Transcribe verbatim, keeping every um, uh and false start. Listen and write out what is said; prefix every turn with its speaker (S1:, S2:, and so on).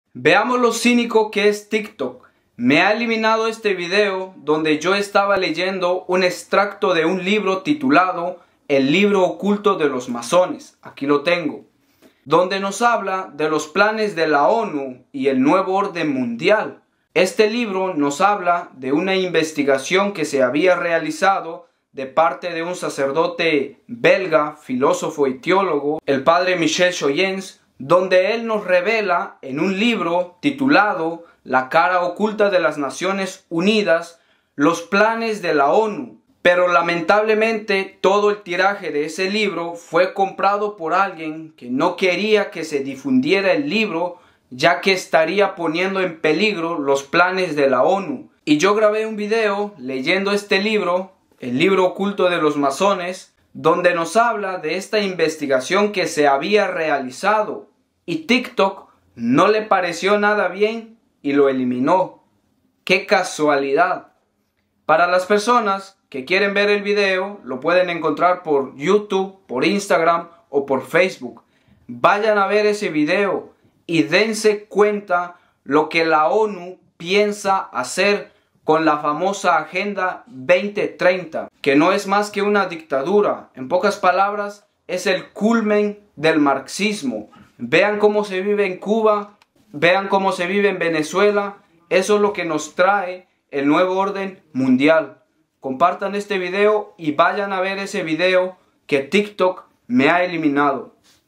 S1: Veamos lo cínico que es TikTok. Me ha eliminado este video donde yo estaba leyendo un extracto de un libro titulado El libro oculto de los masones. Aquí lo tengo. Donde nos habla de los planes de la ONU y el nuevo orden mundial. Este libro nos habla de una investigación que se había realizado de parte de un sacerdote belga, filósofo y teólogo, el padre Michel Choyens, donde él nos revela en un libro titulado La cara oculta de las Naciones Unidas los planes de la ONU. Pero lamentablemente todo el tiraje de ese libro fue comprado por alguien que no quería que se difundiera el libro, ya que estaría poniendo en peligro los planes de la ONU. Y yo grabé un video leyendo este libro, el libro oculto de los masones, donde nos habla de esta investigación que se había realizado. Y TikTok no le pareció nada bien y lo eliminó. ¡Qué casualidad! Para las personas que quieren ver el video, lo pueden encontrar por YouTube, por Instagram o por Facebook. Vayan a ver ese video y dense cuenta lo que la ONU piensa hacer con la famosa Agenda veinte treinta, que no es más que una dictadura. En pocas palabras, es el culmen del marxismo. Vean cómo se vive en Cuba, vean cómo se vive en Venezuela. Eso es lo que nos trae el nuevo orden mundial. Compartan este video y vayan a ver ese video que TikTok me ha eliminado.